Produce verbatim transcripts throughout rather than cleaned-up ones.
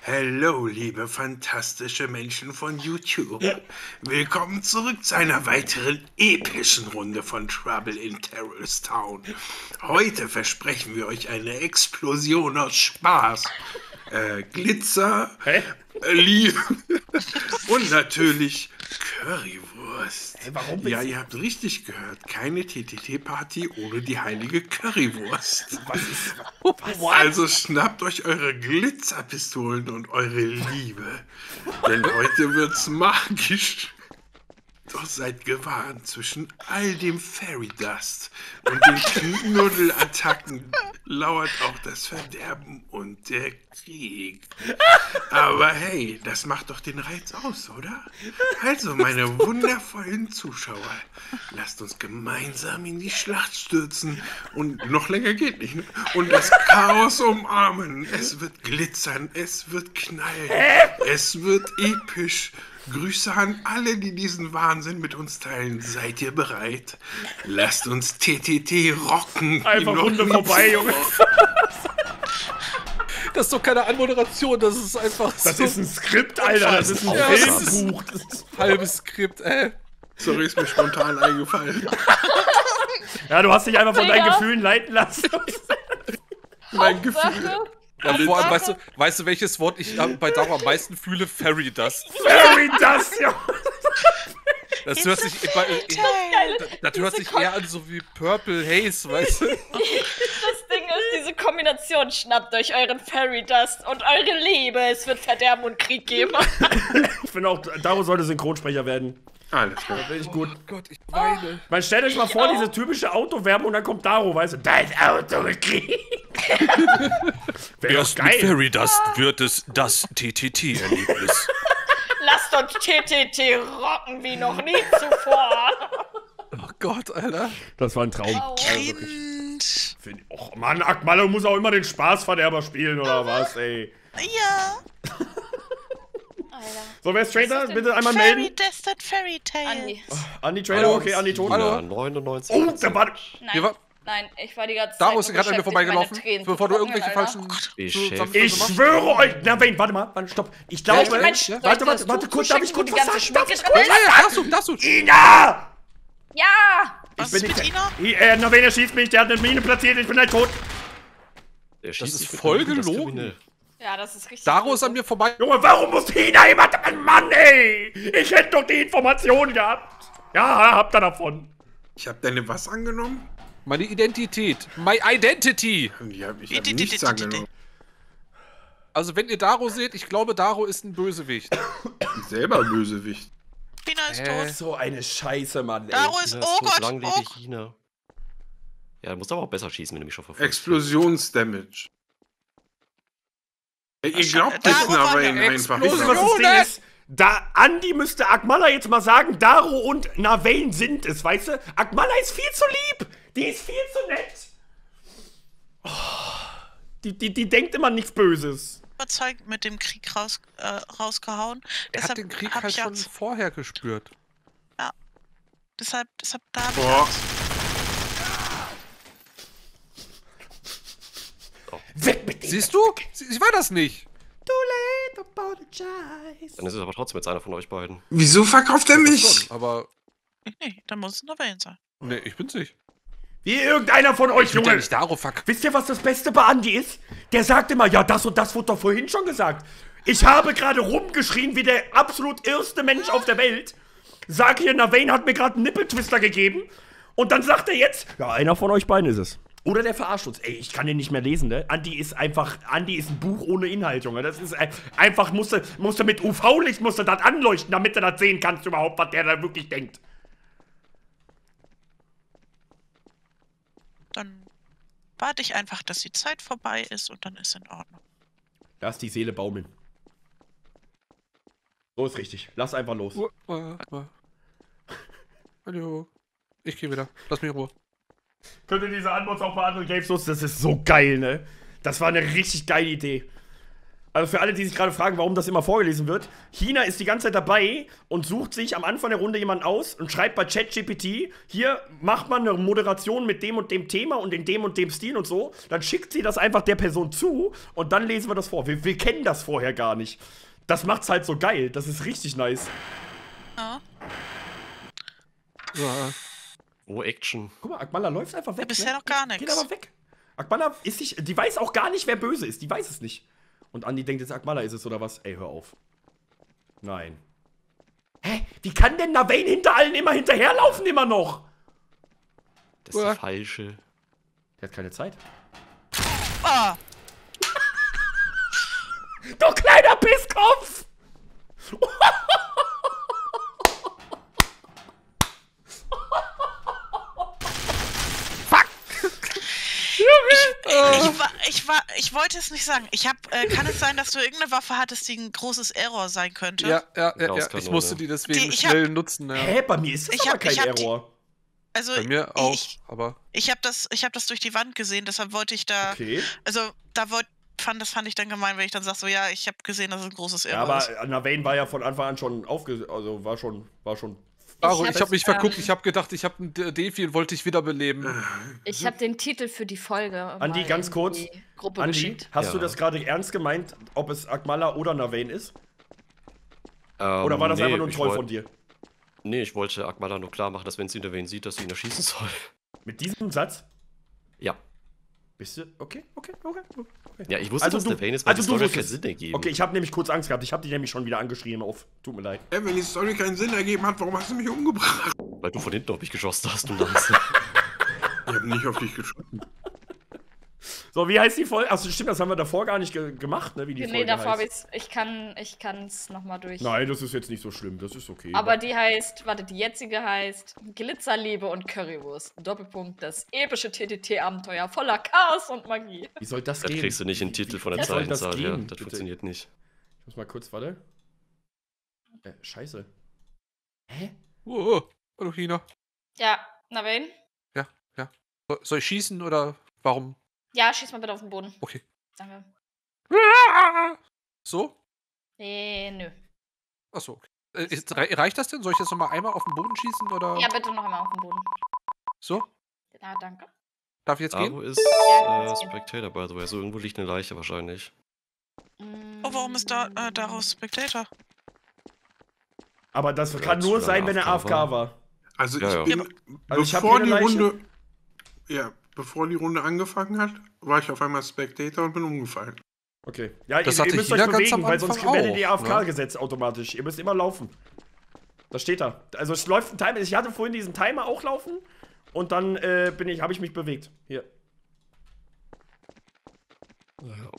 Hallo, liebe fantastische Menschen von YouTube. Willkommen zurück zu einer weiteren epischen Runde von Trouble in Terrorist Town. Heute versprechen wir euch eine Explosion aus Spaß, äh, Glitzer, Hä? äh, Liebe und natürlich Currywurst. Hey, warum Ja, ihr habt richtig gehört. Keine T T T-Party ohne die heilige Currywurst. Was ist. Was? Also schnappt euch eure Glitzerpistolen und eure Liebe. Denn heute wird's magisch. Doch seid gewarnt, zwischen all dem Fairy Dust und den Knuddelattacken lauert auch das Verderben und der Krieg. Aber hey, das macht doch den Reiz aus, oder? Also, meine wundervollen Zuschauer, lasst uns gemeinsam in die Schlacht stürzen und noch länger geht nicht, ne? Und das Chaos umarmen. Es wird glitzern, es wird knallen, es wird episch. Grüße an alle, die diesen Wahnsinn mit uns teilen. Seid ihr bereit? Lasst uns T T T rocken. Einfach Runde vorbei, Junge. Das ist doch keine Anmoderation, das ist einfach Das so ist ein Skript, Alter. Das ist ein Ja, das ist- Filmbuch. Das ist ein halbes Skript, ey. Sorry, ist mir spontan eingefallen. ja, du hast dich einfach von deinen Digga. Gefühlen leiten lassen. Mein Gefühl. Sache. Ja, vor allem, weißt du, weißt du, welches Wort ich äh, bei Daro am meisten fühle? Fairy Dust. Fairy Dust, ja. Das hört sich, bei, äh, das hört sich eher an so wie Purple Haze, weißt du? Das Ding ist, diese Kombination, schnappt euch euren Fairy Dust und eure Liebe. Es wird Verderben und Krieg geben. Ich finde auch, Daro sollte Synchronsprecher werden. Alles klar. Finde ich gut. Oh Gott, ich weine. Man stellt euch mal vor, auch. diese typische Autowerbung und dann kommt Daro, weißt du, dein Auto mit Krieg. Wäre doch geil. Fairy Dust wird es das T T T-Erlebnis. Lasst uns T T T rocken wie noch nie zuvor. Oh Gott, Alter. Das war ein Traum. Au. Also wirklich. Find- Och Mann, Akmalo muss auch immer den Spaßverderber spielen, oder was, ey? Ja, Alter. So, wer ist Trader? Was ist denn Bitte einmal Fairy melden. Desert Fairy Tale. Andi. Andi Trader, okay, Andi tot. Hallo. Ja, neunundneunzig. Oh, da war... Nein, Hier war- nein, ich war die ganze Zeit Daro nur ist gerade an mir beschäftigt, meine vorbeigelaufen, Tränen bevor zu du trocknen, irgendwelche Alter. falschen Ich Zusammenfassungen Ich machst. schwöre euch... Na, wait, warte mal, warte, stopp. Ich glaube... Soll ich mein- soll ich warte, das warte, warte, Tuch kurz, darf ich zuschicken, kurz wo was die ganze sagen? Darf ich Schminke kurz drin was ist? Darfst du, darfst du. Ina! Ja! Was bin ist mit nicht- Ina? I- Äh, Navena schießt mich, der hat eine Mine platziert, ich bin halt tot. Der Das schießt ist sich mit voll Lügen, das ist gelogen. kriminell. Ja, das ist richtig. Daro ist an mir vorbei. Junge, warum muss Ina jemand... Mann, ey! Ich hätte doch die Informationen gehabt. Ja, habt ihr davon. Ich habe deine was angenommen? Meine Identität. My Identity. Ich habe ich hab Idee, nichts Idee, angenommen. Also, wenn ihr Daro seht, ich glaube, Daro ist ein Bösewicht. Selber Bösewicht. Ina ist Hä? tot. So eine Scheiße, Mann, ey. Daro ist, China oh tot, Gott, lang oh lebe China. Ja, du musst aber auch besser schießen, wenn du mich schon verfolgst. Explosionsdamage. Ey, ihr Sch- glaubt da nicht wo war Narain der einfach. Wisst ihr, was das Ding ist? Da, Andi müsste Akmala jetzt mal sagen, Daro und Navain sind es, weißt du? Akmala ist viel zu lieb. Die ist viel zu nett. Oh, die, die, die denkt immer nichts Böses. überzeugend mit dem Krieg raus, äh, rausgehauen. Er hat den Krieg hab halt ich schon Angst. vorher gespürt. Deshalb, deshalb da hab ich Boah. Angst. Weg mit dem. Siehst du? Ich war das nicht. Too late, apologize. Dann ist es aber trotzdem jetzt einer von euch beiden. Wieso verkauft er mich? Schon, aber. Nee, dann muss es Navain sein. Nee, ich bin's nicht. Wie irgendeiner von euch, Ich will ja Junge. nicht Daro verk. Wisst ihr, was das Beste bei Andi ist? Der sagt immer, ja, das und das wurde doch vorhin schon gesagt. Ich habe gerade rumgeschrien wie der absolut erste Mensch auf der Welt. Sag hier, Navain hat mir gerade einen Nippeltwister gegeben. Und dann sagt er jetzt, ja, einer von euch beiden ist es. Oder der verarscht uns. Ey, ich kann den nicht mehr lesen, ne? Andi ist einfach, Andi ist ein Buch ohne Inhalt, Junge. Das ist äh, einfach, musste, musste mit U V-Licht, musste das anleuchten, damit du das sehen kannst überhaupt, was der da wirklich denkt. Dann warte ich einfach, dass die Zeit vorbei ist und dann ist in Ordnung. Lass die Seele baumeln. So ist richtig. Lass einfach los. Uh, uh, uh. Hallo. Ich geh wieder. Lass mich in Ruhe. Könnt ihr diese Antwort auch bei anderen Games nutzen? Das ist so geil, ne? Das war eine richtig geile Idee. Also für alle, die sich gerade fragen, warum das immer vorgelesen wird, China ist die ganze Zeit dabei und sucht sich am Anfang der Runde jemanden aus und schreibt bei ChatGPT, hier macht man eine Moderation mit dem und dem Thema und in dem und dem Stil und so. Dann schickt sie das einfach der Person zu und dann lesen wir das vor. Wir, wir kennen das vorher gar nicht. Das macht's halt so geil. Das ist richtig nice. Ja. Ja. Oh, Action. Guck mal, Akmala läuft einfach weg. Ja, bisher ne? noch gar Geht nichts. aber weg. Akmala ist sich, die weiß auch gar nicht, wer böse ist. Die weiß es nicht. Und Andi denkt jetzt, Akmala ist es oder was? Ey, hör auf. Nein. Hä? Wie kann denn Navane hinter allen immer hinterherlaufen immer noch? Das ist der Falsche. Der hat keine Zeit. Oh, Du kleiner Pisskopf! ich, war, ich, war, ich wollte es nicht sagen. Ich hab, äh, kann es sein, dass du irgendeine Waffe hattest, die ein großes Error sein könnte? Ja, ja, ja, ja. Gausskanone. Ich musste die deswegen Die- ich schnell nutzen. Ja. Hä, bei mir ist das Ich aber hab- kein ich hab die- Error. Also, Bei mir auch, ich, aber ich habe das, ich hab das durch die Wand gesehen, deshalb wollte ich da. Okay. Also, da wollte. Fand, das fand ich dann gemein, wenn ich dann sag so, ja, ich habe gesehen, dass es ein großes Ja, Error aber ist. Navane war ja von Anfang an schon aufge... Also war schon... War schon... Aro, hab ich habe mich es, verguckt, ähm, ich habe gedacht, ich habe einen D- Defi und wollte dich wiederbeleben. Ich habe den Titel für die Folge. Andi, mal ganz in kurz. die Gruppe Andi, geschickt. hast Ja. du das gerade ernst gemeint, ob es Akmala oder Navane ist? Ähm, Oder war das nee, einfach nur ein ich Troll wollt- von dir? Nee, ich wollte Akmala nur klar machen, dass wenn sie in der Wayne sieht, dass sie ihn erschießen soll. Mit diesem Satz? Ja. Bist du... Okay, okay, okay. okay. Ja, ich wusste, Also dass du- der Wayne ist, weil also die du Story keinen wusstest- Sinn ergeben. Okay, ich habe nämlich kurz Angst gehabt. Ich habe dich nämlich schon wieder angeschrien auf. Tut mir leid. Ey, wenn die Story keinen Sinn ergeben hat, warum hast du mich umgebracht? Weil du von hinten auf mich geschossen hast, du Lanze. Ich hab nicht auf dich geschossen. So, wie heißt die Folge? Achso, stimmt, das haben wir davor gar nicht ge gemacht, ne? Wie die Nee, Folge davor habe heißt. ich's. Ich kann ich kann's nochmal durch. Nein, das ist jetzt nicht so schlimm. Das ist okay. Aber die heißt, warte, die jetzige heißt Glitzerliebe und Currywurst. Doppelpunkt, das epische T T T-Abenteuer voller Chaos und Magie. Wie soll das Das gehen? kriegst du nicht in den Titel von der Wie soll das Zeichenzahl her. gehen, Das bitte? funktioniert nicht. Ich muss mal kurz, warte. Äh, scheiße. Hä? Oh, hallo China. Ja, na wen? Ja, ja. So- Soll ich schießen oder warum? Ja, schieß mal bitte auf den Boden. Okay. Danke. So? Nee, nö. Achso, okay. Äh, ist, rei- reicht das denn? Soll ich jetzt nochmal einmal auf den Boden schießen oder? Ja, bitte noch einmal auf den Boden. So? Ja, danke. Darf ich jetzt gehen? Aro ist Ja, äh, das geht. Spectator, by the way. So irgendwo liegt eine Leiche wahrscheinlich. Mm. Oh, warum ist da äh, daraus Spectator? Aber das Ja, kann zu nur lange sein, wenn er A F K A F K war. Also ich Ja, ja. bin, Also ich hab bevor hier die eine Leiche. Runde, ja, bevor die Runde angefangen hat, war ich auf einmal Spectator und bin umgefallen. Okay. Ja, Das ihr, hatte ihr müsst euch China ganz bewegen, am weil sonst Anfang werdet ihr A F K auch, ne? gesetzt automatisch. Ihr müsst immer laufen. Das steht da. Also es läuft ein Timer. Ich hatte vorhin diesen Timer auch laufen und dann äh, bin ich, habe ich mich bewegt. Hier. Ja.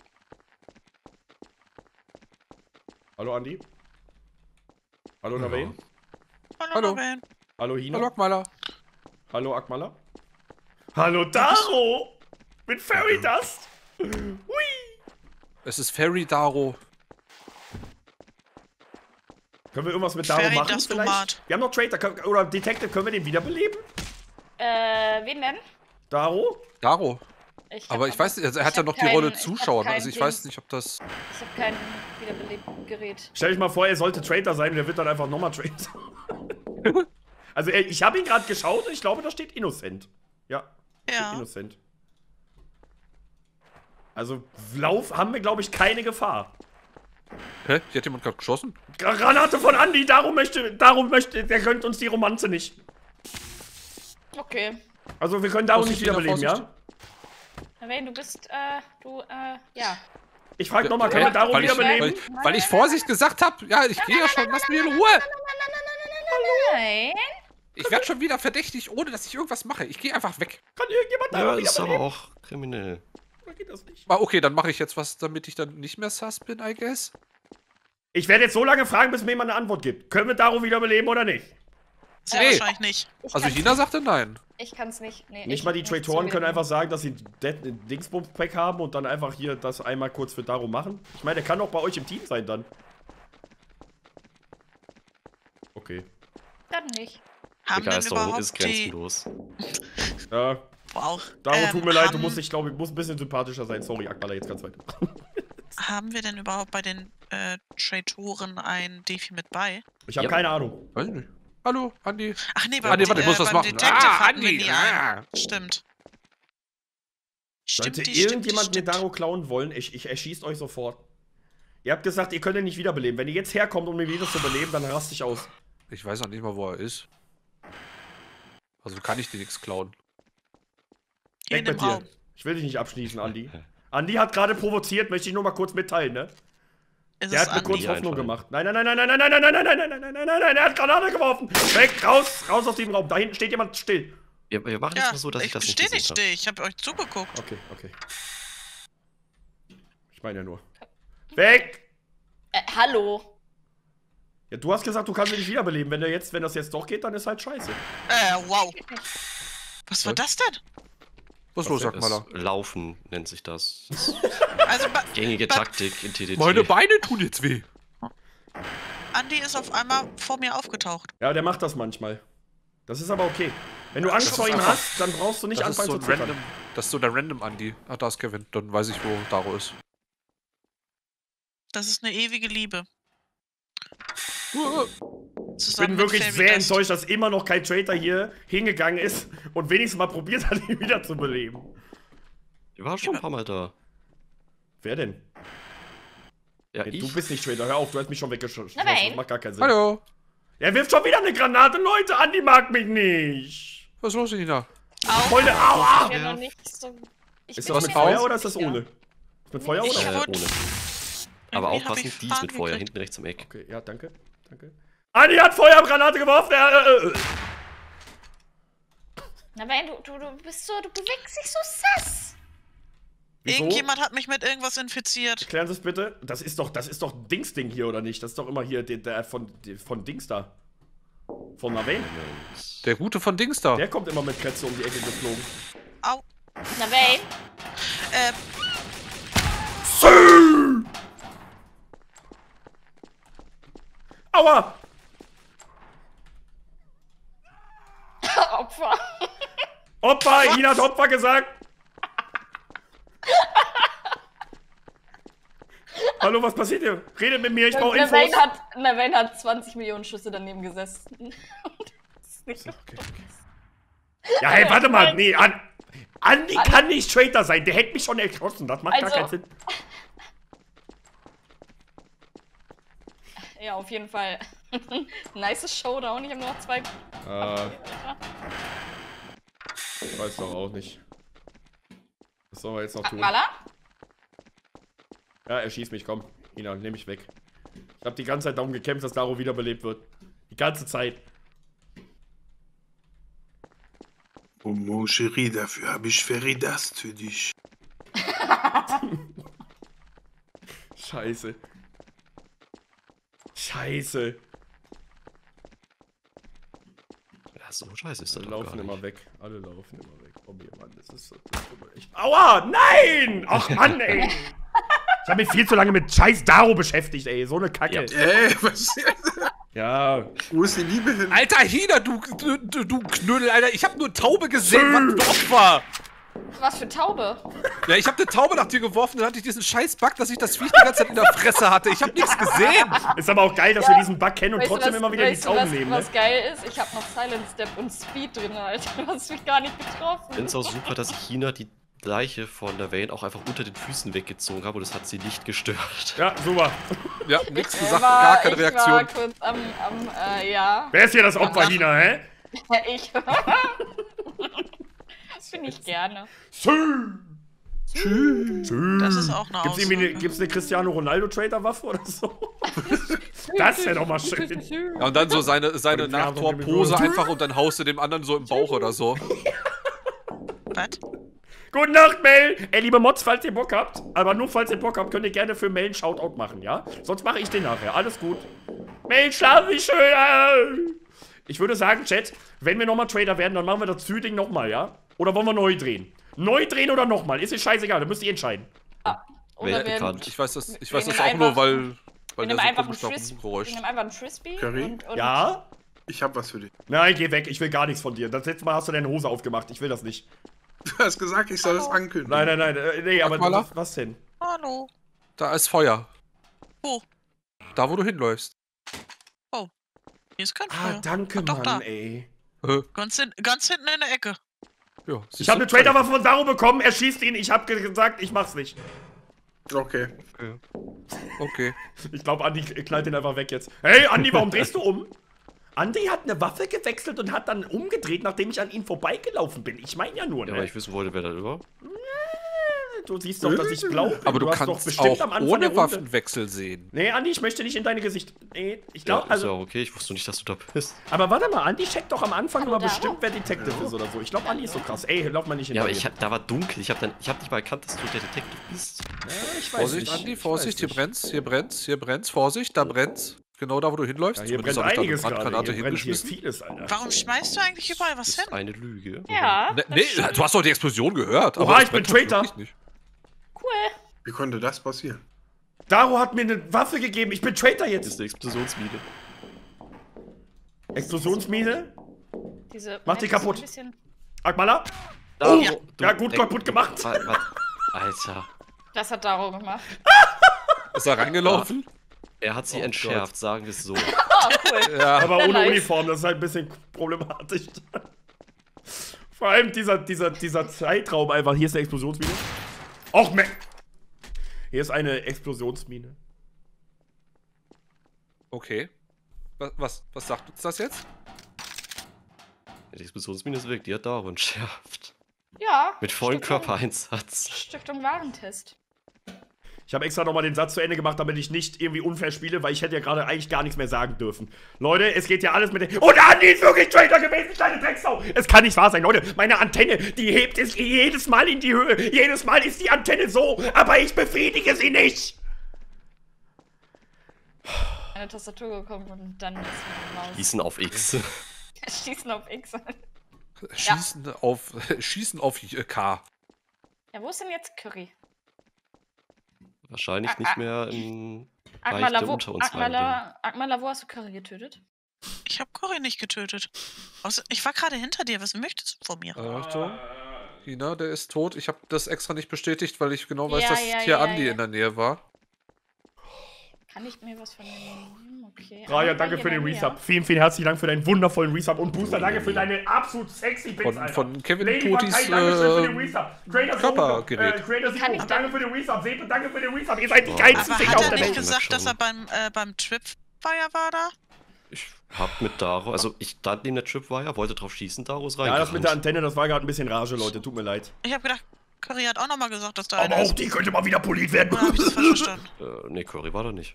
Hallo Andi. Hallo Ja. Navane. Hallo, Hallo. Navane. Hallo Hina. Hallo Akmala. Hallo Akmala. Hallo Daro. Mit Fairy Dust. Hui. Es ist Fairy Daro. Können wir irgendwas mit Daro Fairy machen Dust vielleicht? Tomat. Wir haben noch Traitor können- oder Detective. Können wir den wiederbeleben? Äh, wen denn? Daro? Daro. Ich hab Aber ich weiß nicht, also er hat ich ja hab noch die kein- Rolle ich hab Zuschauer. kein Also ich Ding. weiß nicht, ob das. Ich habe kein Wiederbelebgerät. Stell dich mal vor, er sollte Traitor sein, der wird dann einfach nochmal Traitor. Also ey, ich habe ihn gerade geschaut und ich glaube, da steht Innocent. Ja, steht Ja. Innocent. Also Lauf haben wir, glaube ich, keine Gefahr. Hä? Hier hat jemand gerade geschossen? Gra- Granate von Andy, darum möchte, darum möchte, der gönnt uns die Romanze nicht. Okay. Also wir können Daro nicht Vorsicht, China, wiederbeleben, ja? Vorsicht. Navane, du bist, äh, du, äh, ja. Ich frage Ja, nochmal, können hä? wir Daro weil, ich, weil, wiederbeleben? ich, weil ich Vorsicht gesagt habe. Ja, ich gehe ja schon. Lass mich in Ruhe. Nein. Ich werde schon wieder verdächtig, ohne dass ich irgendwas mache. Ich gehe einfach weg. Kann irgendjemand Daro Ja, ist aber wiederbeleben? auch kriminell. Oder geht das nicht? Ah, okay, dann mache ich jetzt was, damit ich dann nicht mehr sus bin, I guess. Ich werde jetzt so lange fragen, bis mir jemand eine Antwort gibt. Können wir Daro wiederbeleben oder nicht? Sehr Nee. wahrscheinlich nicht. Ich Also kann's China nicht. sagte nein. Ich kann's nicht. Nee, Nicht ich mal die nicht Traitoren können zugeben. einfach sagen, dass sie ein Dingsbums-Pack haben und dann einfach hier das einmal kurz für Daro machen. Ich meine, der kann doch bei euch im Team sein dann. Okay. Dann nicht. Haben denn Begeisterung überhaupt ist die. grenzenlos. Ja, Wow. Daro, Ähm, tut mir leid, du haben- musst dich, glaube ich, musst ein bisschen sympathischer sein. Sorry, Akbala, jetzt ganz weit. haben wir denn überhaupt bei den äh, Traitoren ein Defi mit bei? Ich habe Ja. keine Ahnung. Weiß ich nicht. Hallo, Andi. Ach nee, beim, Andi, warte, ich muss äh, was beim machen. Detective Ah, hatten wir Andi. nie Ah. einen. Stimmt. Sollte Stimmt, die, stimmt, irgendjemand die, mir stimmt. Daro klauen wollen, ich, ich erschießt euch sofort. Ihr habt gesagt, ihr könnt ihn nicht wiederbeleben. Wenn ihr jetzt herkommt, um ihn wieder zu beleben, dann raste ich aus. Ich weiß noch nicht mal, wo er ist. Also kann ich dir nichts klauen. Hier Weg in mit dem dir. Raum. Ich will dich nicht abschließen, Andi. Andi hat gerade provoziert, möchte ich nur mal kurz mitteilen, ne? Ist Der es hat mir kurz Andi? Hoffnung einfallen. gemacht. Nein, nein, nein, nein, nein, nein, nein, nein, nein, nein, nein, nein, nein, nein, nein, nein, er hat Granate geworfen. Weg, raus, raus aus diesem Raum. Da hinten steht jemand still. Wir, wir machen jetzt Ja, mal so, dass ich, ich das nicht stehe gesehen nicht habe. still. Ich habe euch zugeguckt. Okay, okay. Ich meine ja nur. Weg! Äh, hallo. Ja, du hast gesagt, du kannst ihn nicht wiederbeleben. Wenn, der jetzt, wenn das jetzt doch geht, dann ist halt scheiße. Äh, wow. Was war das denn? Was ist los, sag mal da? Das Laufen nennt sich das. Das ist Also, ba gängige ba Taktik in T D T. Meine Beine tun jetzt weh. Andi ist auf einmal vor mir aufgetaucht. Ja, der macht das manchmal. Das ist aber okay. Wenn du Angst Das vor ist ihm einfach- hast, dann brauchst du nicht Das ist, anfangen so zu ein zittern. random, das ist so der random Andi. Ah, da ist Kevin. Dann weiß ich, wo Daro ist. Das ist eine ewige Liebe. Ich Zusammen bin mit wirklich Fairy sehr Dust. enttäuscht, dass immer noch kein Traitor hier hingegangen ist und wenigstens mal probiert hat, ihn wieder zu beleben. Ich war schon ein paar Mal da. Wer denn? Ja, Nee, ich. du bist nicht Traitor. Hör auf, du hast mich schon weggeschossen. Nein. Das macht gar keinen Sinn. Hallo. Er wirft schon wieder eine Granate. Leute, Andi mag mich nicht. Was ist los, Nina? Au. Freunde, aua! Ich bin noch nicht so. Ich Ist bin das noch mit nicht Feuer so oder ist das sicher. ohne? Ist mit Feuer Ich oder? Äh, wurde- ohne. Aber Irgendwie hab aufpassen, ich die ist mit Faden Feuer, gekriegt. hinten rechts im Eck. Okay, ja, danke. Danke. Andi hat Feuergranate geworfen. Er, äh, äh. Na, wenn du, du, du bist so, du bewegst dich so sass. Wieso? Irgendjemand hat mich mit irgendwas infiziert. Klären Sie es bitte. Das ist doch, das ist doch Dingsding hier, oder nicht? Das ist doch immer hier der, der von, der von Dings da. Von Navane. Der Gute von Dings da. Der kommt immer mit Kretze um die Ecke geflogen. Au. Na, Wayne. Äh, Aua! Opfer. Opfer! Ina hat Opfer gesagt! Hallo, was passiert hier? Redet mit mir, ich brauche Na, Infos. Wayne hat, na, Wayne hat zwanzig Millionen Schüsse daneben gesessen. Das ist nicht Okay, okay. Ja, hey, warte mal. Nee, An Andi Andi- kann nicht Traitor sein. Der hätte mich schon erschossen. Das macht gar Also- keinen Sinn. Ja, auf jeden Fall. Nice Showdown. Ich habe nur noch zwei. Äh, ich weiß doch auch nicht. Was soll er jetzt noch tun? Mala? Ja, er schießt mich, komm. Ina, nehm mich weg. Ich hab die ganze Zeit darum gekämpft, dass Daro wiederbelebt wird. Die ganze Zeit. Oh, mon chéri, dafür habe ich Fairy Dust für dich. Scheiße. Scheiße. Ja, so scheiße ist das Alle doch laufen gar immer nicht. weg. Alle laufen immer weg. Komm hier, Mann. Das ist so. Das ist immer echt. Aua! Nein! Ach Mann, ey! Ich hab mich viel zu lange mit scheiß Daro beschäftigt, ey. So eine Kacke. Ja. Ey, was? Ja. Wo ist die Liebe hin? Alter, Hina, du, du, du, du Knödel, Alter. Ich hab nur Taube gesehen, was ein Opfer. Was für Taube? Ja, ich hab eine Taube nach dir geworfen, dann hatte ich diesen scheiß Bug, dass ich das Viech die ganze Zeit in der Fresse hatte. Ich hab nichts gesehen. Ist aber auch geil, dass Ja. wir diesen Bug kennen und Weißt du, trotzdem was- immer wieder die weißt du, Tauben was, nehmen, ne? was geil ist? Ich habe noch Silent Step und Speed drin, Alter. Du hast mich gar nicht Ich getroffen. finde es auch super, dass ich China die Leiche von der Vayne auch einfach unter den Füßen weggezogen habe und das hat sie nicht gestört. Ja, super. Ja, nix Ich gesagt, war- gar keine ich war Reaktion. kurz am, am äh, ja. Wer ist hier das Opfer, Hina, hä? Ich. Das finde ich gerne. das ist auch eine Gibt's irgendwie eine, Aussage. gibt's eine Cristiano Ronaldo Trader Waffe oder so? Das wäre doch mal schön. Ja, und dann so seine, seine Und wir haben so Nachtorpose eine- einfach und dann haust du dem anderen so im Bauch oder so. Was? Gute Nacht, Mel. Ey, liebe Mods, falls ihr Bock habt, aber nur falls ihr Bock habt, könnt ihr gerne für Mel einen Shoutout machen, ja? Sonst mache ich den nachher. Alles gut. Mel, schlaf dich schön. Ich würde sagen, Chat, wenn wir nochmal Trader werden, dann machen wir das Züding nochmal, ja? Oder wollen wir neu drehen? Neu drehen oder nochmal? Ist mir scheißegal, da müsst ihr entscheiden. Oder Wer wir, bekannt. Ich weiß das, ich Wir weiß das nehmen auch nur, einfach- weil, wir weil nehmen der so einfach einen komisch nach Frisbee. oben geräuscht. Wir nehmen einfach einen Frisbee. Curry? Und, und Ja? Ich hab was für dich. Nein, geh weg. Ich will gar nichts von dir. Das letzte Mal hast du deine Hose aufgemacht. Ich will das nicht. Du hast gesagt, ich soll es ankündigen. Nein, nein, nein. Äh, nee, aber Aquala? was, was denn? Hallo. Da ist Feuer. Wo? Da, wo du hinläufst. Hier ist kein Ah, Feuer. danke, Ach, doch, Mann, da. ey. Äh, Ganz, hin, ganz hinten in der Ecke. ja, Ich habe eine Trader-Waffe von Daro bekommen, er schießt ihn, ich habe gesagt, ich mach's nicht. Okay. Okay. Okay. Ich glaube, Andi knallt den einfach weg jetzt. Hey, Andi, warum drehst du um? Andi hat eine Waffe gewechselt und hat dann umgedreht, nachdem ich an ihn vorbeigelaufen bin. Ich meine ja nur, Ja, ne? weil ich wissen wollte, wer da über. Du siehst doch, dass ich blau bin. Aber du, hast kannst doch bestimmt auch am Anfang ohne der Runde- Waffenwechsel sehen. Nee, Andi, ich möchte nicht in deine Gesicht. Nee, ich Ja, glaube, ist also. ja auch okay, ich wusste nicht, dass du da bist. Aber warte mal, Andi checkt doch am Anfang Hallo, immer Daro? bestimmt, wer Detective ist oder so. Ich glaube, Andi ist so krass. Ey, lauf mal nicht in Ja, aber deine- ich hab, da war dunkel, ich hab, dann, ich hab nicht mal erkannt, dass du der Detective bist. Ja, ich weiß Vorsicht, nicht. Andi, Ich Vorsicht, weiß hier nicht. brennt's, hier brennt's, hier brennt's, Vorsicht, da brennt's. Genau da, wo du hinläufst. Ja, hier brennt Zumindest hab ich da eine einiges gerade. Brandgranate Hier brennt hier hingeschmissen. vieles, Alter. Warum schmeißt du eigentlich überall was Das hin? ist eine Lüge. Ja. Ne, das nee, stimmt. du hast doch die Explosion gehört. Oha, aber das ich bin brennt Traitor. wirklich nicht. Cool. Wie konnte das passieren? Daro hat mir eine Waffe gegeben. Ich bin Traitor Das ist jetzt. eine Explosionsmine. Explosionsmine. Diese Mach die Mensch ist kaputt. ein bisschen- Akmala. Da, Oh, du- ja, gut Ey, kaputt gemacht. wa- wa- Alter. Das hat Daro gemacht. Ist er reingelaufen? Er hat sie Oh entschärft, sagen wir es so. Oh, cool. Ja. Aber Sehr ohne nice. Uniform, das ist halt ein bisschen problematisch. Vor allem dieser, dieser, dieser Zeitraum einfach. Hier ist eine Explosionsmine. Och, me. Hier ist eine Explosionsmine. Okay. Was, was, was sagt uns das jetzt? Die Explosionsmine ist weg, die hat Daro entschärft. Ja. Mit vollem Stiftung- Körpereinsatz. Stiftung Warentest. Ich habe extra nochmal den Satz zu Ende gemacht, damit ich nicht irgendwie unfair spiele, weil ich hätte ja gerade eigentlich gar nichts mehr sagen dürfen. Leute, es geht ja alles mit den... Und Andi ist wirklich Traitor gewesen, kleine Drecksau! Es kann nicht wahr sein, Leute. Meine Antenne, die hebt es jedes Mal in die Höhe. Jedes Mal ist die Antenne so, aber ich befriedige sie nicht. Eine Tastatur gekommen und dann ist eine Maus. Schießen auf X. Schießen auf X. Schießen auf, Schießen auf äh, K. Ja, wo ist denn jetzt Curry? Wahrscheinlich Ah, nicht ah. mehr im Bereich, Akmala, der wo, unter uns rein will. Akmala, Akmala, wo hast du Curry getötet? Ich habe Cory nicht getötet. Außer, ich war gerade hinter dir. Was möchtest du von mir? Äh, Achtung. Ina, der ist tot. Ich habe das extra nicht bestätigt, weil ich genau weiß, Ja, dass ja, hier ja, Andi ja. in der Nähe war. Kann ich mir was von dem nehmen? Okay. Raya, Ah, danke hier für bei den mir. Resub. Vielen, vielen herzlichen Dank für deinen wundervollen Resub. Und Booster, danke für deine absolut sexy Pins, Von, Alter. von Kevin Lady Potis Partei, danke schön für den äh, Resub. Creator Körpergerät. Äh, Creator Kann ich Zero, danke denn- für den Resub. Seht, danke für den Resub. Ihr seid die Aber geilsten Aber Finger hat auf er der nicht Welt. gesagt, dass er beim, äh, beim Tripfire war da? Ich hab mit Daro, also ich stand neben der Tripwire, wollte drauf schießen, Daro ist Ja, reingerannt. das mit der Antenne, das war gerade ein bisschen Rage, Leute. Tut mir leid. Ich habe gedacht, Curry hat auch nochmal gesagt, dass da Aber einer auch ist. die könnte mal wieder poliert werden. Oder habe ich das falsch verstanden? Äh, nee, Curry war da nicht.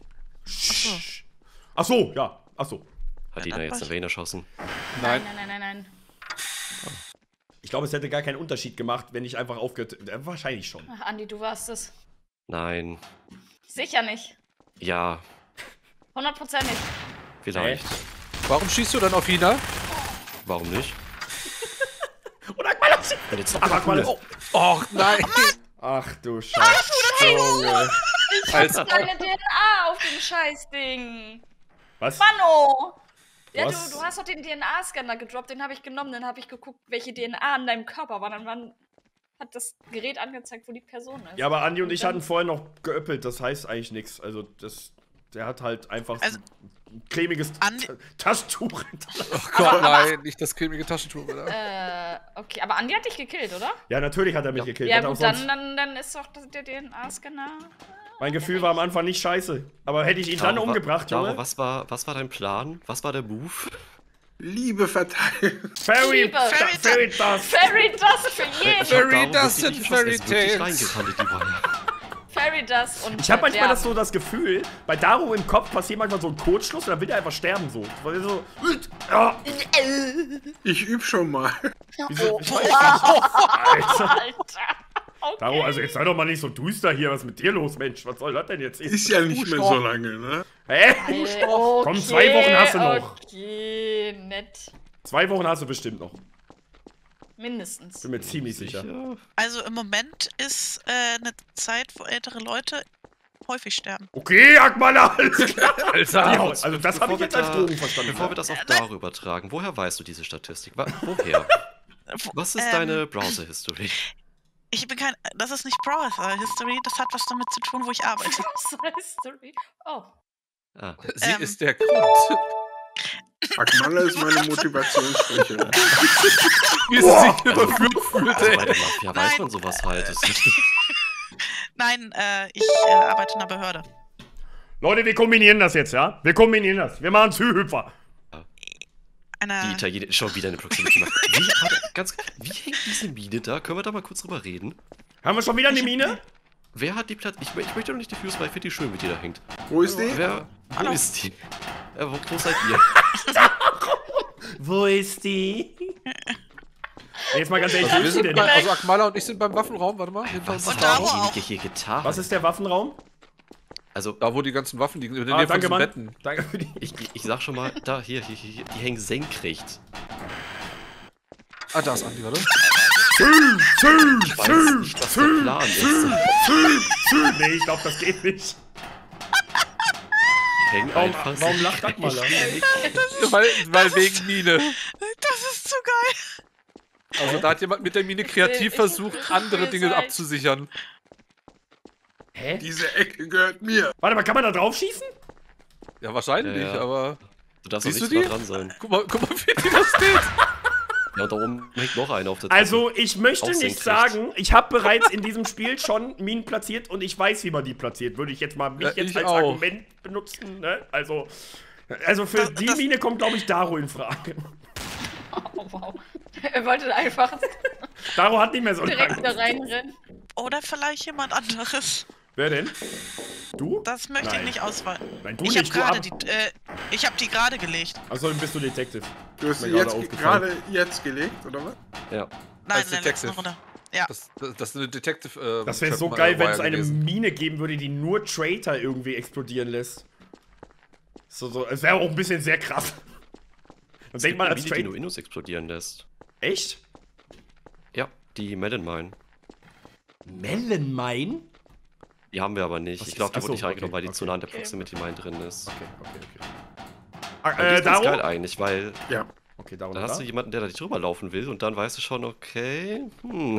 Ach so, ja. Ach so. Hat Ja, Ina dann jetzt was. eine Vane erschossen? Nein. Nein, nein, nein, nein, nein. Ich glaube, es hätte gar keinen Unterschied gemacht, wenn ich einfach aufgehört. Äh, wahrscheinlich schon. Ach, Andi, du warst es. Nein. Sicher nicht. Ja, Hundertprozentig. vielleicht. Warum schießt du dann auf Ina? Warum nicht? Und Akmala. Wenn jetzt Ach, Akmala. Oh. Och nein! Ach du Scheiße. Junge. Als Deine D N A auf dem Scheißding. Was? Manno! Ja, du, Was? du hast doch den D N A-Scanner gedroppt, den habe ich genommen, dann habe ich geguckt, welche D N A an deinem Körper war. Dann waren, hat das Gerät angezeigt, wo die Person ist. Ja, aber Andi und ich dann- hatten vorher noch geöppelt. Das heißt eigentlich nichts. Also, das. Der hat halt einfach Also- ein cremiges Andi- Ta- Taschentuch hinterlassen. Oh Gott, nein, nicht das cremige Taschentuch, oder? Äh, okay, aber Andi hat dich gekillt, oder? Ja, natürlich hat er mich gekillt. Ja, Hat er auch gut, sonst- dann, dann, dann ist doch das- der D N A-Scanner. Mein Gefühl war am Anfang nicht scheiße. Aber hätte ich ihn dann Daro, wa- umgebracht, Daro, Junge? was war, was war dein Plan? Was war der Move? Liebe verteilen. Fairy, Liebe. Fairy, Fairy Dust. Fairy Dust für jeden! Ich hab Fairy Daro Dust wirklich and nicht geschossen, er ist Fairy wirklich Tales. reingerannt in die Wire. Fairy Dust und. Ich habe manchmal das Verderben. so das Gefühl, bei Daro im Kopf passiert manchmal so ein Kurzschluss und dann will er einfach sterben so. Weil er so ja, Ich üb schon mal. wieso, ich weiß nicht. Alter. Alter! Okay. Daro, also jetzt sei doch mal nicht so düster hier. Was ist mit dir los, Mensch? Was soll das denn jetzt? Ist ja nicht mehr so lange, ne? Hä? Äh, Komm, zwei Wochen hast du noch. Okay, nett. Zwei Wochen hast du bestimmt noch. Mindestens. Bin mir ziemlich sicher. Also im Moment ist äh, eine Zeit, wo ältere Leute häufig sterben. Okay, Akmala, alles klar. Alter! Ja, also das habe Bevor ich wir jetzt als da- Drogen verstanden. Bevor wir das auf Daro übertragen, woher weißt du diese Statistik? Wa- Woher? Wo- Was ist ähm, deine Browser-History? Ich bin kein. Das ist nicht Browser History, das hat was damit zu tun, wo ich arbeite. History. Oh. Ah. Sie Ähm. ist der Grund. Akmala ist meine Motivationssprecherin. Wie sie sich überführt fühlt, Also bei ey. der Mafia weiß Nein. man sowas halt. Das ist Nein, äh, ich äh, arbeite in einer Behörde. Leute, wir kombinieren das jetzt, ja? Wir kombinieren das. Wir machen Zühhüpfer. Eine. die Italiener schon wieder eine Proximity macht. Wie, warte, ganz, wie hängt diese Mine da? Können wir da mal kurz drüber reden? Haben wir schon wieder eine Mine? Wer hat die Platz? Ich, ich möchte doch nicht diffuse, weil ich finde die schön, wie die da hängt. Wo ist die? Wer, wo Hallo. ist die? Äh, wo, wo seid ihr? Wo ist die? Jetzt mal ganz ehrlich, wo Wir ist die sind denn? bei, also Akmala und ich sind beim Waffenraum, warte mal. Hinter uns. Und Was Daro hat auch. diejenige hier getan? Was ist der Waffenraum? Also, Da, wo die ganzen Waffen liegen, in der Ah, Nähe von danke, diesen Mann. Betten. Danke für die. ich, ich sag schon mal, da, hier, hier, hier, die hängen senkrecht. Ah, da ist Andi, warte. Zü, zü, Ich weiß nicht, was der Plan ist. zü, zü. Nee, ich glaube, das geht nicht. Die hängen Warum, einfach warum lacht das mal? Weil, weil wegen Mine. Das ist zu geil. Also da hat jemand mit der Mine kreativ versucht, andere Dinge abzusichern. Hä? Diese Ecke gehört mir. Warte mal, kann man da drauf schießen? Ja, wahrscheinlich, Ja, ja. aber... Du darfst doch Siehst nicht du nah die? dran sein. Guck mal, guck mal, wie die da steht. Ja, und da oben hängt noch einer auf der Treppe. Also, ich möchte Auch nicht senkrecht. sagen, ich habe bereits in diesem Spiel schon Minen platziert und ich weiß, wie man die platziert. Würde ich jetzt mal mich Ja, jetzt ich als auch. Argument benutzen, ne? Also, also für Das- die das- Mine kommt, glaube ich, Daro in Frage. Oh, wow. Er wollte einfach Daro hat nicht mehr so direkt da lange. reinrennen. Oder vielleicht jemand anderes. Wer denn? Du? Das möchte Nein. ich nicht auswählen. Nein, du Ich habe nicht, du gerade ab. die. Äh, ich habe die gerade gelegt. Achso, dann bist du Detective. Du hast Mir sie gerade jetzt aufgefallen. gerade jetzt gelegt, oder was? Ja. Nein, Als in der letzten Detective. Runde. Ja. Das, das, das ist eine Detective... Äh, Das wäre Trap- so äh, geil, wenn Wire es eine gewesen. Mine geben würde, die nur Traitor irgendwie explodieren lässt. So, so, es wäre auch ein bisschen sehr krass. Dann denkt man Eine als Mine, die nur Traitor. Innos explodieren lässt. Echt? Ja, die Melon Mine. Melon Mine? Die haben wir aber nicht. Was ich glaube, ist- die ach wurde so, nicht reingenommen, okay, weil die okay. zu nah an der Okay. Proximity Mine drin ist. Okay, okay, okay. Ah, Aber die äh, ist ganz geil Daro? eigentlich, weil Ja. Okay, Daro dann noch hast da? du jemanden, der da nicht drüber laufen will und dann weißt du schon, okay, hm.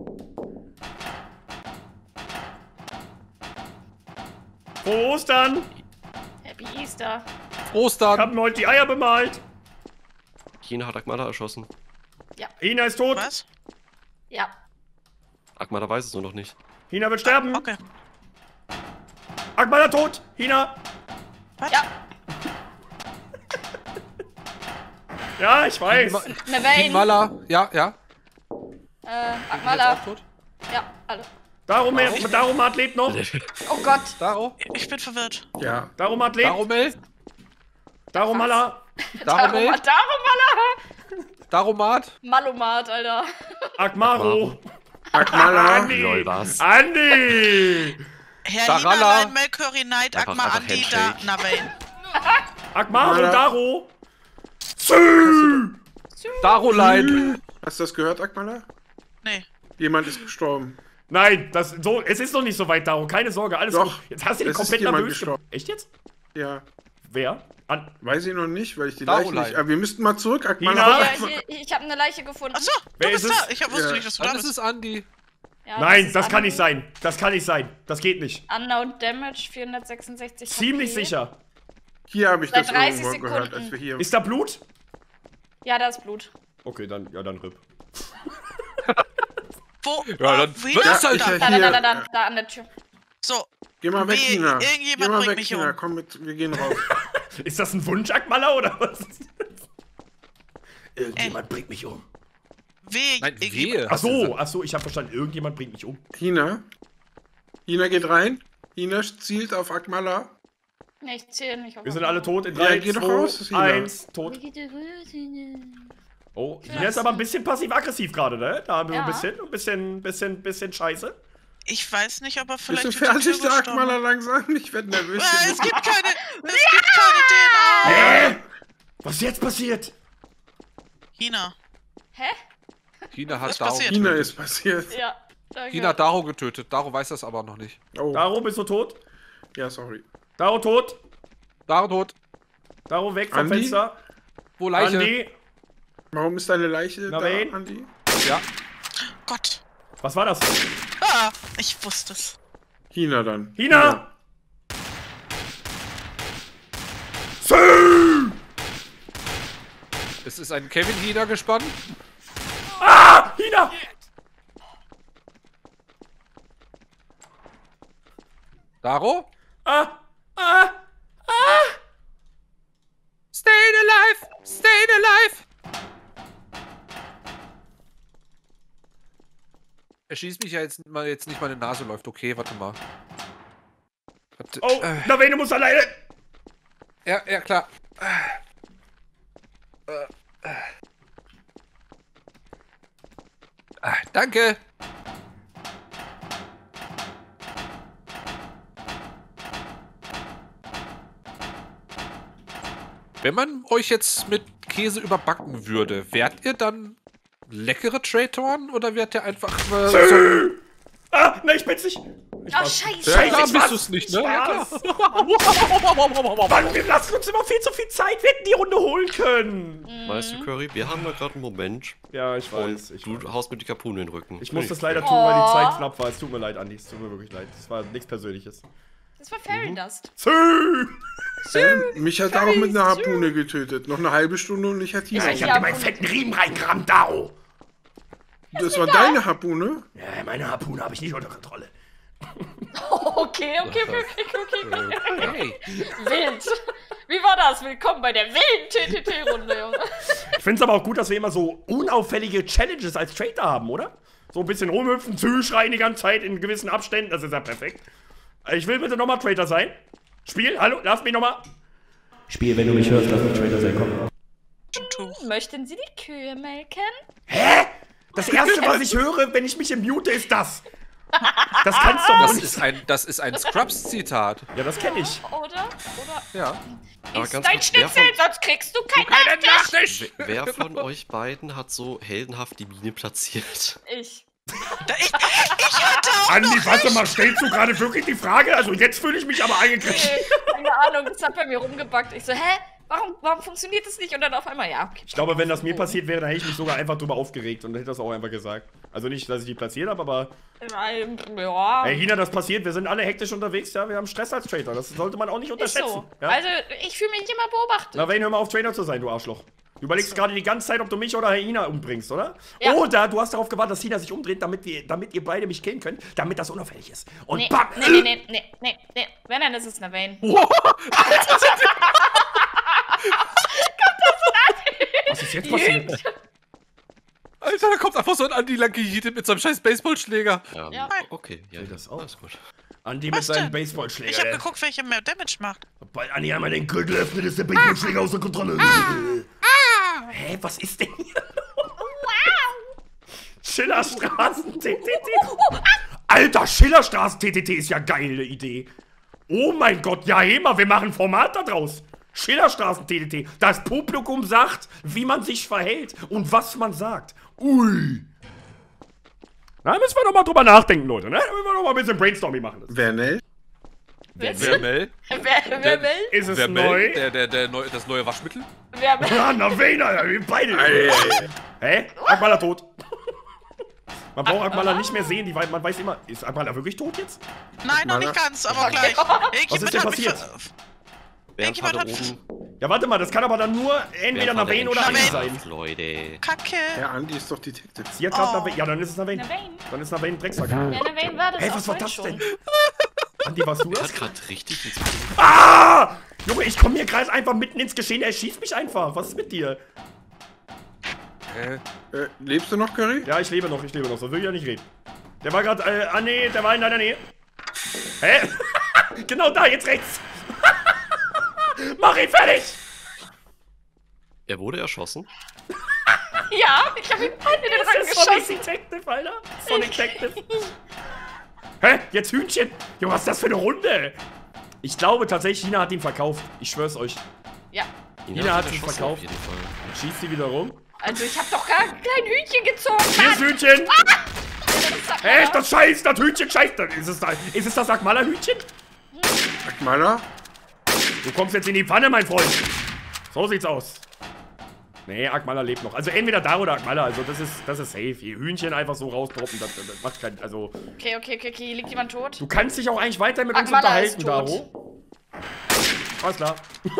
Frohe Ostern! Happy Easter. Ich Ostern! hab mir heute die Eier bemalt. China hat Akmala erschossen. Hina ist tot. Was? Ja. Akmala weiß es nur noch nicht. Hina wird sterben. Okay. Akmala tot. Hina. Ja. Ja, ich weiß. Navain. Mala, ja, ja. Äh, Jetzt Akmala. auch tot? Ja, alle. Darum, Darumat lebt noch. Oh Gott. Daro? Ich bin verwirrt. Ja. Darumat lebt. Daromel? Darumala. Daromel? Darumat. Darumat. Daromat? Malomat, Alter. Akmaro. Akmala. Andi. Lol, was? Andi. Herr Sarala. Lina, Nein, Melkuri, Knight, Einfach- Akma, einfach Andi, da, Handshake. Navain. Akmaro, Mala. Daro. Zü. Darolein! Hast du das gehört, Akmala? Nee. Jemand ist gestorben. Nein, das, so, es ist noch nicht so weit, Daro. Keine Sorge, alles Doch, gut. Jetzt hast du dich es ist komplett jemand nervös gemacht. gestorben. Echt jetzt? Ja. Wer? An Weiß ich noch nicht, weil ich die Darolein. Leiche nicht... Aber wir müssten mal zurück, Hina? Akmala. Ja, hier, ich habe eine Leiche gefunden. Achso, du Wer bist ist da. es? Ich wusste Ja. nicht, dass du da Dann ist bist. es Andi. Ja, Nein, ist das kann Andi. nicht sein. Das kann nicht sein. Das geht nicht. Unknown Damage, vierhundertsechsundsechzig. Ziemlich H P. sicher. Hier habe ich Seit das dreißig irgendwo gehört, Sekunden. als wir hier... Ist da Blut? Ja, da ist Blut. Okay, dann, ja, dann RIP. Wo? Ja, dann Wie wird das es halt da? ich- Da, da, Hier. da, da, da, da an der Tür. So, Geh mal weg, Wie- Hina. irgendjemand Geh mal bringt weg, mich Hina. um. Komm mit, wir gehen raus. Ist das ein Wunsch, Akmala, oder was? Irgendjemand bringt mich um. weh. Nein, ich- wehe. Ach so, ach so, ich habe verstanden. Irgendjemand bringt mich um. Hina. Hina geht rein. Hina zielt auf Akmala. Nee, ich zähle nicht. auf Wir sind Akmala. alle tot in Ja, drei, geh doch zwei, raus, Hina. eins, tot. Oh, Hina ist aber ein bisschen passiv-aggressiv gerade, ne? Da haben wir Ja. ein bisschen, ein bisschen, bisschen, bisschen scheiße. Ich weiß nicht, ob er vielleicht. Bist du durch die fertig, Tür der gestorben Akmala, hat. langsam? Ich werde nervös. Äh, Es gibt keine. Es gibt keine D N A. Hä? Was ist jetzt passiert? Hina. Hä? China hat Was Daro passiert? Hina getötet. ist passiert. Ja, danke. China hat Daro getötet. Daro weiß das aber noch nicht. Oh, Daro, bist du tot? ja, sorry. Daro tot? Daro tot. Daro weg vom Andi? Fenster. Wo Leiche? Andi? Warum ist deine Leiche Na, da, wen? Andi? Ja. Gott. Was war das? Ah, ich wusste es. China dann. China! Sü! Es ist ein Kevin Hina gespannt. Ah! China! Daro? Ah! Ah! Ah! Stay alive! Stay alive! Er schießt mich ja jetzt, mal, jetzt nicht, meine Nase läuft. Okay, warte mal. Warte, Oh, äh, Navene muss alleine! ja, ja, klar. Äh, äh. Ah, danke! Wenn man euch jetzt mit Käse überbacken würde, wärt ihr dann leckere Traitorn oder wärt ihr einfach äh, so Sü! Ah! Nein, ich bin's nicht! Ich Ach, war's. scheiße. Scheiße, klar ich bist war's. du's nicht, Ich ne? Ja, war's. Mann, wir lassen uns immer viel zu viel Zeit. Wir hätten die Runde holen können. Weißt du, Curry, wir haben da gerade einen Moment. Ja, ich Und weiß. Ich, du haust mit die Kapune in den Rücken. ich muss Finde das leider fair. tun, weil die Oh. Zeit knapp war. Es tut mir leid, Andi. Es tut mir wirklich leid. Das war nichts Persönliches. Das war Fairy Dust. Sü! Ähm, mich hat er auch mit einer Harpune getötet. Noch eine halbe Stunde und ich hatte China. Ja, ich Ja, hab dir meinen und- fetten Riemen reingerammt, Dao. Das war deine Harpune? Ja, meine Harpune habe ich nicht unter Kontrolle. Okay, okay, okay, okay, okay. Hey. Wild. Wie war das? Willkommen bei der wilden T T T-Runde, Junge. Ich find's aber auch gut, dass wir immer so unauffällige Challenges als Traitor haben, oder? So ein bisschen rumhüpfen, zuschreien die ganze Zeit in gewissen Abständen. Das ist ja perfekt. Ich will bitte nochmal Traitor sein. Spiel, hallo, lass mich nochmal. Spiel, wenn du mich hörst, lass mich Traitor sein, komm. Möchten Sie die Kühe melken? Hä? Das erste, was ich höre, wenn ich mich im Mute, ist das. Das kannst du doch Das nicht. ist ein, das ist ein Scrubs-Zitat. Ja, das kenne ich. Oder? Oder? Ja. Aber Ist ganz dein kurz, wer Schnitzel, von, sonst kriegst du keinen Nachtisch. wer von euch beiden hat so heldenhaft die Mine platziert? Ich. Da, ich, ich hatte auch Andi, noch warte recht. mal, stellst du gerade wirklich die Frage? Also jetzt fühle ich mich aber angegriffen. Nee, keine Ahnung, das hat bei mir rumgebackt. Ich so, hä? Warum, warum funktioniert das nicht? Und dann auf einmal, ja, okay. Ich glaube, wenn das mir passiert wäre, dann hätte ich mich sogar einfach drüber aufgeregt und hätte das auch einfach gesagt. Also nicht, dass ich die platziert habe, aber Ähm, Ja. hey, Hina, das passiert. Wir sind alle hektisch unterwegs, ja. Wir haben Stress als Traitor. Das sollte man auch nicht Ist unterschätzen. so. Ja? Also, ich fühle mich immer beobachtet. Na, Wayne, hör mal auf, Traitor zu sein, du Arschloch. Du überlegst gerade die ganze Zeit, ob du mich oder Hina umbringst, oder? Ja. Oder du hast darauf gewartet, dass Hina sich umdreht, damit, wir, damit ihr beide mich killen könnt, damit das unauffällig ist. Und Nee, bam! nee, nee, nee, nee, nee, nee. Wenn, dann ist es eine Vane. Was ist jetzt passiert? Alter, da kommt einfach so ein Andi lang gejietet mit so einem scheiß Baseballschläger. Ähm, Ja. Okay, ja, das auch. alles gut. Andi mit Was seinem denn? Baseballschläger. Ich habe der- geguckt, welcher mehr Damage macht. Weil Andi einmal den Gürtel öffnet, ist der Baseballschläger außer Kontrolle. Hä, was ist denn hier? Wow! Schillerstraßen T T T. Alter, Schillerstraßen T T T ist ja geile Idee. Oh mein Gott, ja, Hema, wir machen Format da draus. Schillerstraßen T T T. Das Publikum sagt, wie man sich verhält und was man sagt. Ui. Da müssen wir doch mal drüber nachdenken, Leute, ne? Da müssen wir doch mal ein bisschen Brainstorming machen. Vernell? Wer, Wer Mel? wer, wer will? Ist es Wer neu? Mel? Der, der, der neu, das neue Waschmittel? Wer will? Ja, na, Wayne, wir beide. Ey, ey, Hä? Akbala tot. Man braucht Akbala nicht mehr sehen, die, wei- man weiß immer, ist Akbala wirklich tot jetzt? Nein, noch Mana? nicht ganz, aber gleich. Was ist denn hat mich passiert? ver- Bernd Irgendjemand hatte hat- oben. Ja, warte mal, das kann aber dann nur entweder Bernd war der Navane oder Andi Entschärfer, sein. Leute. Kacke. der Andi ist doch Detective. Sie hat grad Oh. Navane. Ja, dann ist es Navane. Navane. Dann ist Navane ein Drecksack. Ja, Navane war das Hey, auch was war vorhin das schon. denn? Andi, warst du Er das? hat gerade richtig ins Ah! Junge, ich komme hier gerade einfach mitten ins Geschehen. Er schießt mich einfach. Was ist mit dir? Äh, Äh, lebst du noch, Curry? Ja, ich lebe noch, ich lebe noch. So will ich ja nicht reden. Der war gerade, äh, ah nee, der war in deiner Nähe. Hä? Genau da, jetzt rechts. Mach ihn fertig! Er wurde erschossen. Ja, ich hab ihn in den Rücken Das ist Sonic geschossen. Detective, Alter. Sonic Detective. Hä? Jetzt Hühnchen? Junge, was ist das für eine Runde? Ich glaube tatsächlich, China hat ihn verkauft. Ich schwör's euch. Ja, Ihn Ina hat ihn erschossen verkauft. auf jeden Fall. Schießt sie wieder rum. also ich hab doch gar kein Hühnchen gezogen. Hier ist Hühnchen! Sag Hä, mal. das Scheiß, das Hühnchen scheißt. Ist es, da, ist es das Akmala-Hühnchen? Akmala? Du kommst jetzt in die Pfanne, mein Freund. So sieht's aus. Nee, Akmala lebt noch. Also entweder da oder Akmala, also das ist, das ist safe. Hier Hühnchen einfach so rausdroppen, das, das macht kein, also... Okay, okay, okay, okay, liegt jemand tot? Du kannst dich auch eigentlich weiter mit uns Akmala ist unterhalten, tot. Daro. Alles klar.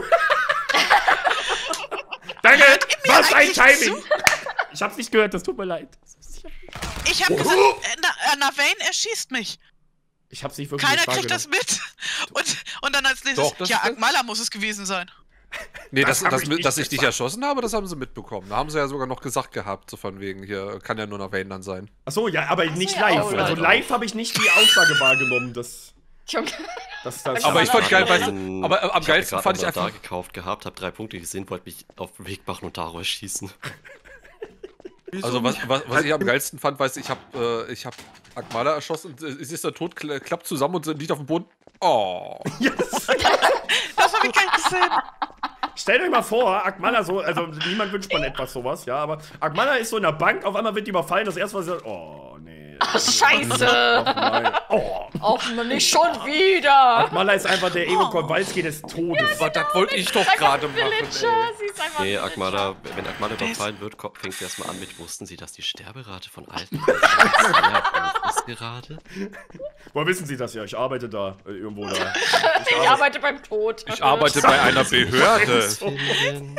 Danke, was ein Timing! Ich hab's nicht gehört, das tut mir leid. Ich hab gesagt, äh, Na- äh, Navane erschießt mich. Ich hab's nicht wirklich Keiner nicht kriegt das mit. Und, und dann als nächstes, Doch, das- ja, das- Akmala muss es gewesen sein. Nee, Das das, hab das, ich mit- nicht dass ich dich gesagt. erschossen habe, das haben sie mitbekommen. Da haben sie ja sogar noch gesagt gehabt, so von wegen, hier kann ja nur noch Wayne dann sein. Achso, ja, aber nicht ja, live. auch Also live. live habe ich nicht die Aussage wahrgenommen, dass... Junge. dass das Aber ich fand geil, weil Ähm, aber äh, am ich geilsten hab fand ich grad noch einfach. da gekauft gehabt, hab drei Punkte gesehen, wollte mich auf den Weg machen und Daro erschießen. Also was, was, was ich am geilsten fand, weiß ich hab, äh, ich hab Akmala erschossen und äh, sie ist dann tot, kla- klappt zusammen und liegt auf dem Boden. Oh. Yes. Das hab ich gar nicht gesehen. Stellt euch mal vor, Akmala so, also niemand wünscht man etwas sowas, ja, aber Akmala ist so in der Bank, auf einmal wird die überfallen, das erste, was sie sagt, oh, nee. Oh, scheiße. Ach nein. Oh. Auch noch nicht schon wieder. Akmala ist einfach der Ego Kowalski des Todes. Was, das wollte ich doch Einfach gerade ein machen, Villager. ey. Sie ist einfach Nee, ein Akmala, wenn Akmala überfallen wird, ko- fängt sie erstmal an mit, wussten Sie, dass die Sterberate von alten Menschen sehr hoch ist gerade? Woher wissen Sie das ja? Ich arbeite da, äh, irgendwo da. Ich arbeite, arbeite beim Tod. Ich arbeite bei einer Behörde. Finden.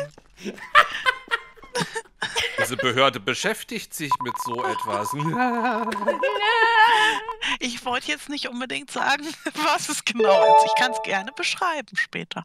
Diese Behörde beschäftigt sich mit so etwas. Ich wollte jetzt nicht unbedingt sagen, was es genau ist. Ich kann es gerne beschreiben später.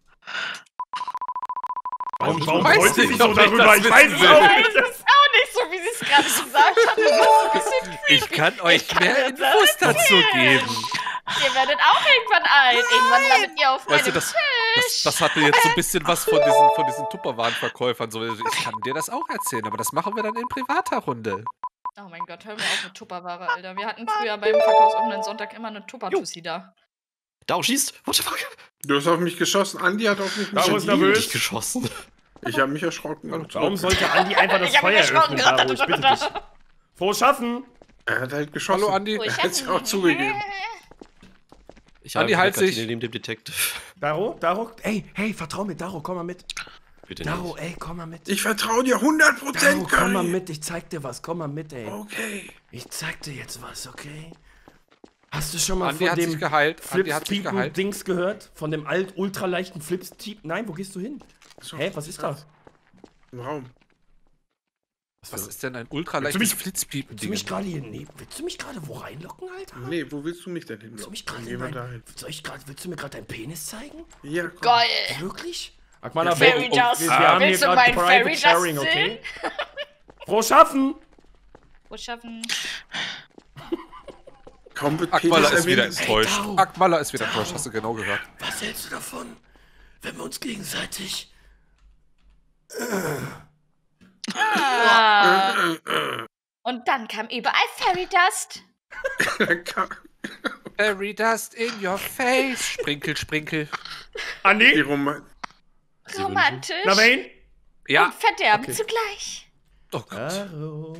Warum, Ich warum weiß freut sie nicht, sich so ob ich darüber? das Ich weiß es wissen auch will. nicht. Das ist auch nicht so, wie sie es gerade gesagt hat. Das ist ein bisschen Ich kann euch mehr kann das Infos dazu erzählen. geben. Ihr werdet auch irgendwann alt. Irgendwann landet ihr auf Weißt du, meinem das, Tisch. das, das hatte jetzt so ein bisschen was von diesen, von diesen Tupperwarenverkäufern. So, ich kann dir das auch erzählen, aber das machen wir dann in privater Runde. Oh mein Gott, hör mir auf mit Tupperware, Alter. Wir hatten früher beim verkaufsoffenen Sonntag immer eine Tuppertussi da. Daro schießt! What the fuck? Du hast auf mich geschossen, Andi hat auf mich Daro ist geschossen. nervös. Nicht geschossen. Ich habe mich erschrocken. Warum sollte Andi einfach das Ich hab mich Feuer erschrocken. öffnen, Daro? Ich bitte dich. Frohes Schaffen! Er hat halt geschossen. Hallo Andi. Er hat es auch zugegeben. Ich Andi, habe halt eine sich. Kantine neben dem Detective. Daro, Daro, ey, hey, vertrau mir, Daro, komm mal mit. Bitte Daro, nicht. ey, komm mal mit. Ich vertraue dir hundert Daro, Prozent, komm mal Curry. mit, ich zeig dir was, komm mal mit, ey. Okay. Ich zeig dir jetzt was, okay? Hast du schon mal Andi von hat sich dem geheilt. Andi hat sich geheilt. Flips-Piepen-Dings gehört? Von dem alt ultraleichten Flips-Typ? Nein, wo gehst du hin? So, Hä, was ist das? Im Raum. Was ist denn ein Willst du ultraleichtes mich- Flitzpiepen-Ding? Willst du mich gerade hier neben? Willst du mich gerade wo reinlocken, Alter? Nee, wo willst du mich denn hin? Willst du mich gerade in Gehen wir mein, dahin. soll ich grad, willst du mir gerade deinen Penis zeigen? Ja, komm. Geil. Wirklich? Akmala, Ja, wir, Fairy Dust. wir, wir haben hier Willst du gerade meinen Private Fairy Dust Sharing, okay? Frohes Schaffen! Wo schaffen? Kaum wird Akmala Penis ist wieder erwähnt. enttäuscht. Daro. Akmala ist wieder enttäuscht, hast du genau gehört. Was hältst du davon, wenn wir uns gegenseitig... Ah. Und dann kam überall Fairy Dust. Fairy Dust in your face. Sprinkel, sprinkel. Die Andi? Roman Romantisch. Na, Wayne? Ja. Und Verderben Okay. zugleich. Oh Gott. Daro,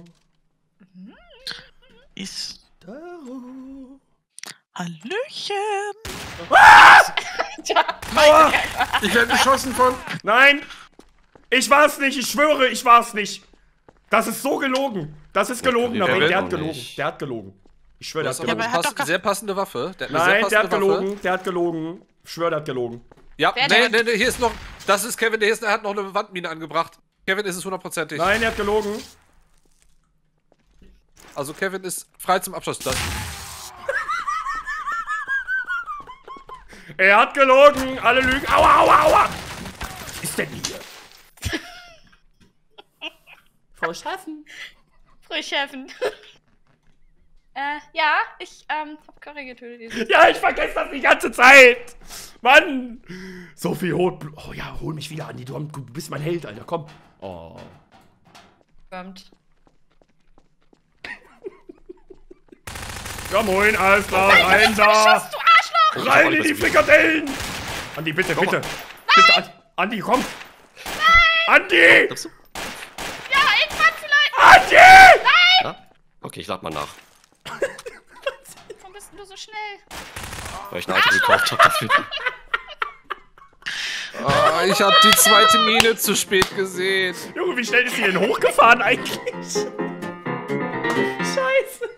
Ist. Daro... Hallöchen. Aua! Ich werde beschossen von. Nein! Ich war's nicht, ich schwöre, ich war's nicht. Das ist so gelogen. Das ist gelogen, Ja, Navin, der der will hat auch gelogen. nicht. Der hat gelogen. Ich schwöre, Du der hast hat aber aber eine er hat pass doch sehr passende Waffe. Der hat eine sehr Nein, der hat passende Waffe. gelogen, der hat gelogen. Ich schwöre, der hat gelogen. Ja, Wer nee, denn? nee, nee, hier ist noch. Das ist Kevin, der, ist, der hat noch eine Wandmine angebracht. Kevin ist es hundertprozentig. Nein, der hat gelogen. Also Kevin ist frei zum Abschluss. Das, Er hat gelogen. Alle lügen. Aua, aua, aua. Was ist denn hier? Frau Schaffen. Frühchefen. äh, ja, ich, ähm, hab Curry getötet. Ja, ich vergesse das die ganze Zeit. Mann. So viel Rotblut. Oh ja, hol mich wieder, Andi. Du, du bist mein Held, Alter. Komm. Oh. Kommt. Ja, moin, alles klar. Rein da. Du Arschloch! Rein in die Frikadellen. Andi, bitte, bitte. Bitte, Andi, Andi, komm. Nein. Andi. Glaubst du? Ja, irgendwann vielleicht. Andi. Ja? Okay, ich lad mal nach. Warum bist du so schnell? Weil ich ein Item gekauft habe dafür. Ah, ich hab die zweite Mine zu spät gesehen. Junge, wie schnell ist die denn hochgefahren eigentlich? Scheiße.